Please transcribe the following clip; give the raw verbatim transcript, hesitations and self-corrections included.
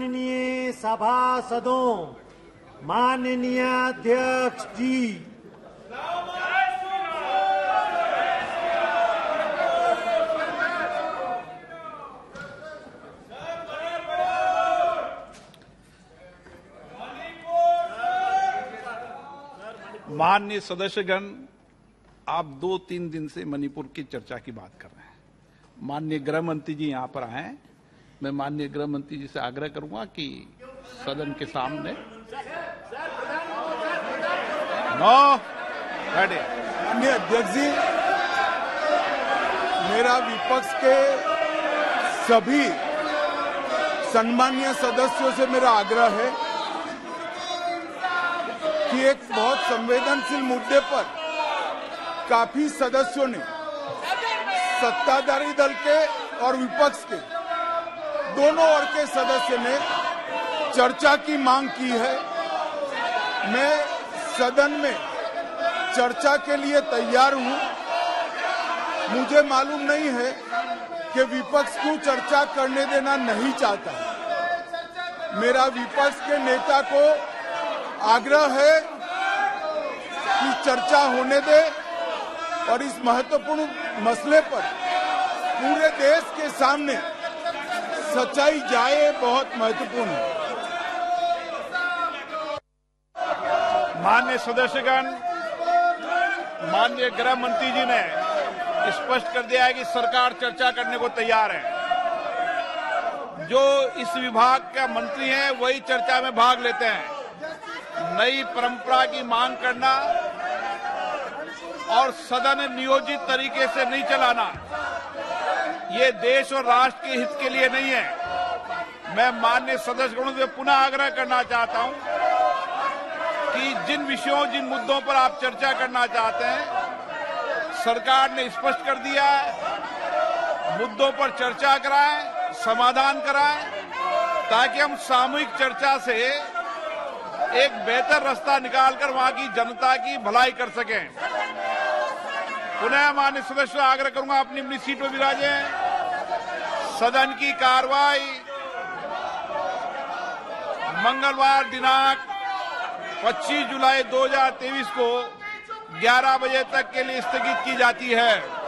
सम्माननीय सभासदों, माननीय अध्यक्ष जी, माननीय सदस्यगण, आप दो तीन दिन से मणिपुर की चर्चा की बात कर रहे हैं। माननीय गृह मंत्री जी यहाँ पर आए हैं। मैं माननीय गृह मंत्री जी से आग्रह करूंगा कि सदन के सामने नो बैठे। माननीय अध्यक्ष जी, मेरा विपक्ष के सभी सम्मानीय सदस्यों से मेरा आग्रह है कि एक बहुत संवेदनशील मुद्दे पर काफी सदस्यों ने, सत्ताधारी दल के और विपक्ष के दोनों ओर के सदस्य ने चर्चा की मांग की है। मैं सदन में चर्चा के लिए तैयार हूं। मुझे मालूम नहीं है कि विपक्ष क्यों चर्चा करने देना नहीं चाहता। मेरा विपक्ष के नेता को आग्रह है कि चर्चा होने दे और इस महत्वपूर्ण मसले पर पूरे देश के सामने सच्चाई जाए, बहुत महत्वपूर्ण है। माननीय सदस्यगण, माननीय गृह मंत्री जी ने स्पष्ट कर दिया है कि सरकार चर्चा करने को तैयार है। जो इस विभाग का मंत्री हैं वही चर्चा में भाग लेते हैं। नई परंपरा की मांग करना और सदन नियोजित तरीके से नहीं चलाना, ये देश और राष्ट्र के हित के लिए नहीं है। मैं माननीय सदस्यगणों से पुनः आग्रह करना चाहता हूं कि जिन विषयों, जिन मुद्दों पर आप चर्चा करना चाहते हैं, सरकार ने स्पष्ट कर दिया है। मुद्दों पर चर्चा कराएं, समाधान कराएं, ताकि हम सामूहिक चर्चा से एक बेहतर रास्ता निकालकर वहां की जनता की भलाई कर सकें। पुनः माननीय सदस्य आग्रह करूंगा, अपनी अपनी सीट पर विराजें। सदन की कार्रवाई मंगलवार दिनांक पच्चीस जुलाई दो हज़ार तेईस को ग्यारह बजे तक के लिए स्थगित की जाती है।